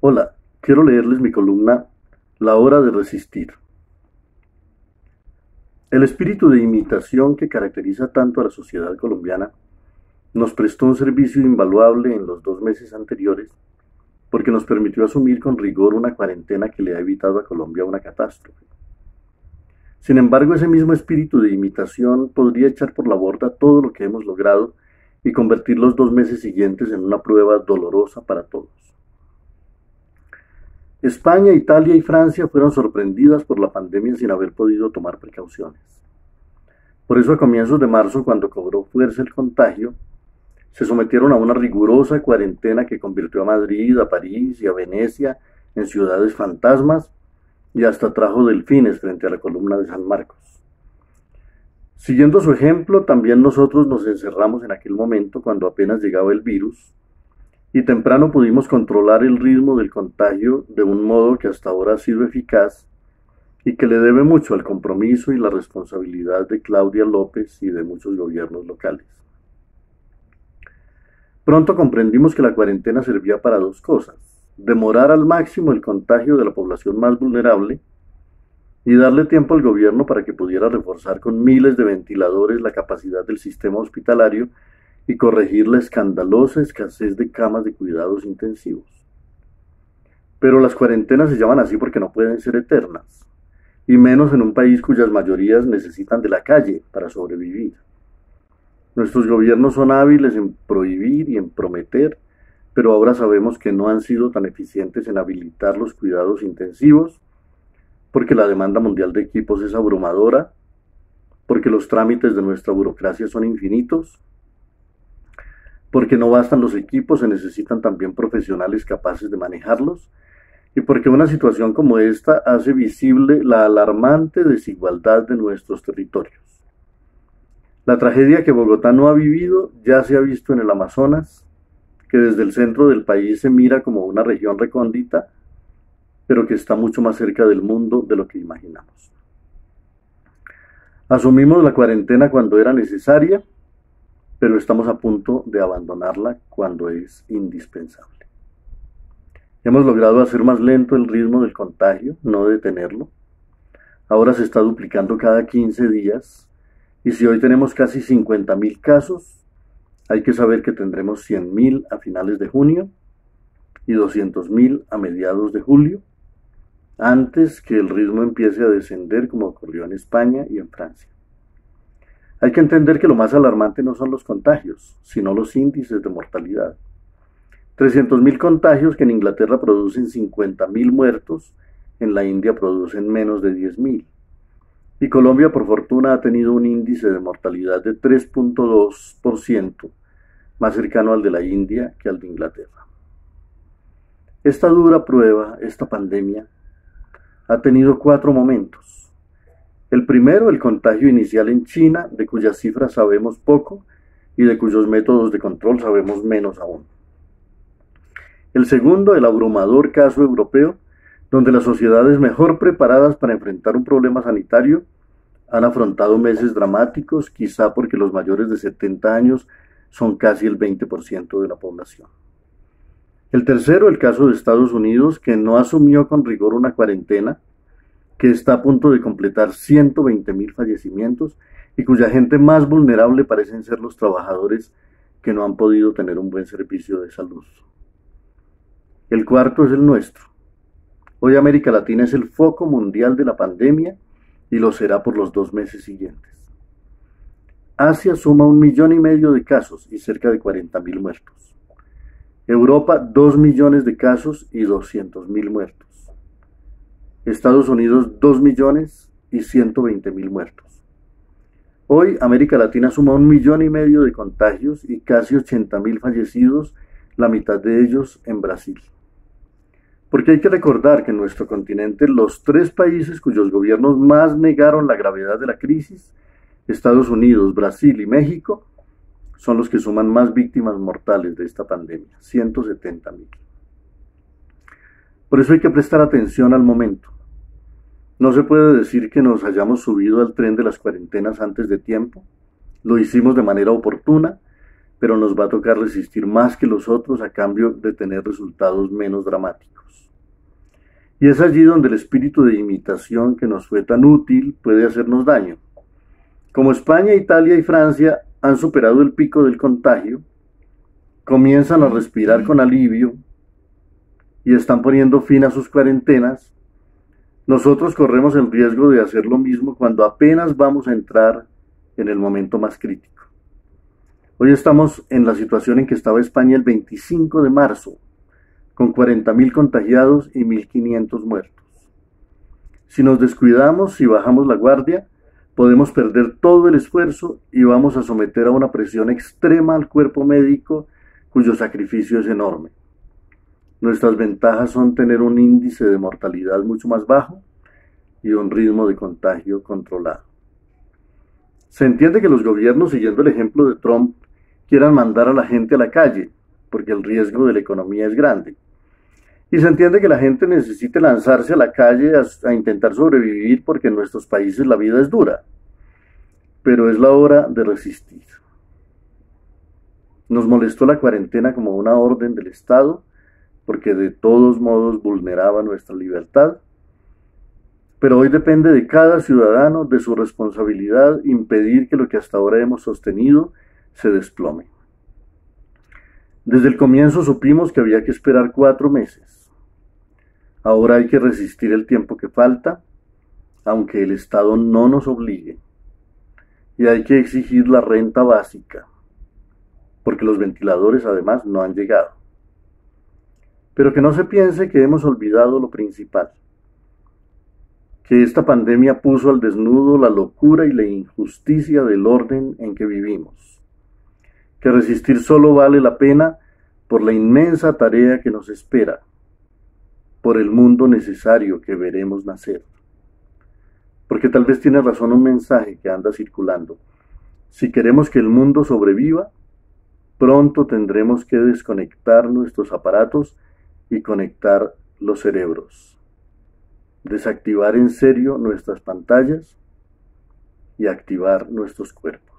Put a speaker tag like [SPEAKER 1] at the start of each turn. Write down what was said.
[SPEAKER 1] Hola, quiero leerles mi columna La hora de resistir. El espíritu de imitación que caracteriza tanto a la sociedad colombiana nos prestó un servicio invaluable en los 2 meses anteriores porque nos permitió asumir con rigor una cuarentena que le ha evitado a Colombia una catástrofe. Sin embargo, ese mismo espíritu de imitación podría echar por la borda todo lo que hemos logrado y convertir los 2 meses siguientes en una prueba dolorosa para todos. España, Italia y Francia fueron sorprendidas por la pandemia sin haber podido tomar precauciones. Por eso a comienzos de marzo, cuando cobró fuerza el contagio, se sometieron a una rigurosa cuarentena que convirtió a Madrid, a París y a Venecia en ciudades fantasmas y hasta trajo delfines frente a la columna de San Marcos. Siguiendo su ejemplo, también nosotros nos encerramos en aquel momento cuando apenas llegaba el virus y temprano pudimos controlar el ritmo del contagio de un modo que hasta ahora ha sido eficaz y que le debe mucho al compromiso y la responsabilidad de Claudia López y de muchos gobiernos locales. Pronto comprendimos que la cuarentena servía para dos cosas: demorar al máximo el contagio de la población más vulnerable y darle tiempo al gobierno para que pudiera reforzar con miles de ventiladores la capacidad del sistema hospitalario y corregir la escandalosa escasez de camas de cuidados intensivos. Pero las cuarentenas se llaman así porque no pueden ser eternas, y menos en un país cuyas mayorías necesitan de la calle para sobrevivir. Nuestros gobiernos son hábiles en prohibir y en prometer, pero ahora sabemos que no han sido tan eficientes en habilitar los cuidados intensivos, porque la demanda mundial de equipos es abrumadora, porque los trámites de nuestra burocracia son infinitos, porque no bastan los equipos, se necesitan también profesionales capaces de manejarlos, y porque una situación como esta hace visible la alarmante desigualdad de nuestros territorios. La tragedia que Bogotá no ha vivido ya se ha visto en el Amazonas, que desde el centro del país se mira como una región recóndita, pero que está mucho más cerca del mundo de lo que imaginamos. Asumimos la cuarentena cuando era necesaria, pero estamos a punto de abandonarla cuando es indispensable. Hemos logrado hacer más lento el ritmo del contagio, no detenerlo. Ahora se está duplicando cada 15 días, y si hoy tenemos casi 50.000 casos, hay que saber que tendremos 100.000 a finales de junio y 200.000 a mediados de julio, antes que el ritmo empiece a descender como ocurrió en España y en Francia. Hay que entender que lo más alarmante no son los contagios, sino los índices de mortalidad. 300.000 contagios que en Inglaterra producen 50.000 muertos, en la India producen menos de 10.000. Y Colombia, por fortuna, ha tenido un índice de mortalidad de 3.2%, más cercano al de la India que al de Inglaterra. Esta dura prueba, esta pandemia, ha tenido 4 momentos. El primero, el contagio inicial en China, de cuyas cifras sabemos poco y de cuyos métodos de control sabemos menos aún. El segundo, el abrumador caso europeo, donde las sociedades mejor preparadas para enfrentar un problema sanitario han afrontado meses dramáticos, quizá porque los mayores de 70 años son casi el 20% de la población. El tercero, el caso de Estados Unidos, que no asumió con rigor una cuarentena, que está a punto de completar 120.000 fallecimientos y cuya gente más vulnerable parecen ser los trabajadores que no han podido tener un buen servicio de salud. El cuarto es el nuestro. Hoy América Latina es el foco mundial de la pandemia y lo será por los 2 meses siguientes. Asia suma 1,5 millones de casos y cerca de 40.000 muertos. Europa, 2 millones de casos y 200.000 muertos. Estados Unidos, 2 millones y 120.000 muertos. Hoy América Latina suma 1,5 millones de contagios y casi 80.000 fallecidos, la mitad de ellos en Brasil. Porque hay que recordar que en nuestro continente los 3 países cuyos gobiernos más negaron la gravedad de la crisis, Estados Unidos, Brasil y México, son los que suman más víctimas mortales de esta pandemia, 170.000. Por eso hay que prestar atención al momento. No se puede decir que nos hayamos subido al tren de las cuarentenas antes de tiempo. Lo hicimos de manera oportuna, pero nos va a tocar resistir más que los otros a cambio de tener resultados menos dramáticos. Y es allí donde el espíritu de imitación que nos fue tan útil puede hacernos daño. Como España, Italia y Francia han superado el pico del contagio, comienzan a respirar con alivio y están poniendo fin a sus cuarentenas, nosotros corremos el riesgo de hacer lo mismo cuando apenas vamos a entrar en el momento más crítico. Hoy estamos en la situación en que estaba España el 25 de marzo, con 40.000 contagiados y 1.500 muertos. Si nos descuidamos y bajamos la guardia, podemos perder todo el esfuerzo y vamos a someter a una presión extrema al cuerpo médico, cuyo sacrificio es enorme. Nuestras ventajas son tener un índice de mortalidad mucho más bajo y un ritmo de contagio controlado. Se entiende que los gobiernos, siguiendo el ejemplo de Trump, quieran mandar a la gente a la calle, porque el riesgo de la economía es grande. Y se entiende que la gente necesite lanzarse a la calle a intentar sobrevivir porque en nuestros países la vida es dura. Pero es la hora de resistir. Nos molestó la cuarentena como una orden del Estado, porque de todos modos vulneraba nuestra libertad. Pero hoy depende de cada ciudadano, de su responsabilidad, impedir que lo que hasta ahora hemos sostenido se desplome. Desde el comienzo supimos que había que esperar 4 meses. Ahora hay que resistir el tiempo que falta, aunque el Estado no nos obligue. Y hay que exigir la renta básica, porque los ventiladores además no han llegado. Pero que no se piense que hemos olvidado lo principal, que esta pandemia puso al desnudo la locura y la injusticia del orden en que vivimos, que resistir solo vale la pena por la inmensa tarea que nos espera, por el mundo necesario que veremos nacer. Porque tal vez tiene razón un mensaje que anda circulando. Si queremos que el mundo sobreviva, pronto tendremos que desconectar nuestros aparatos y conectar los cerebros. Desactivar en serio nuestras pantallas y activar nuestros cuerpos.